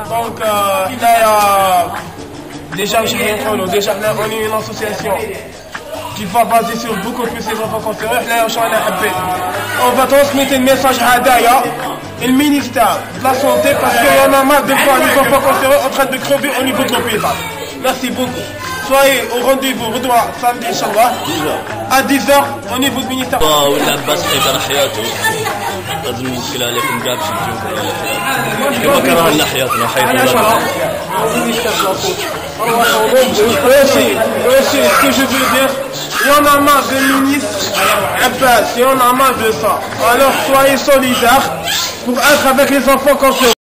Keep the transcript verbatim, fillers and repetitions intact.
Donc, euh, il y a déjà, déjà, on est une association qui va baser sur beaucoup plus les enfants cancéreux. On va transmettre le message à Hadaya et le ministère de la Santé parce qu'il y en a marre de voir les enfants cancéreux en train de crever au niveau de l'hôpital. Merci beaucoup. Soyez au rendez-vous, redouane samedi, Inch'Allah, à dix heures au niveau du ministère. Aussi, aussi, ce que je veux dire, il y en a marre de ministre Abbas, il y en a marre de ça. Alors soyez solidaires pour être avec les enfants cancéreux.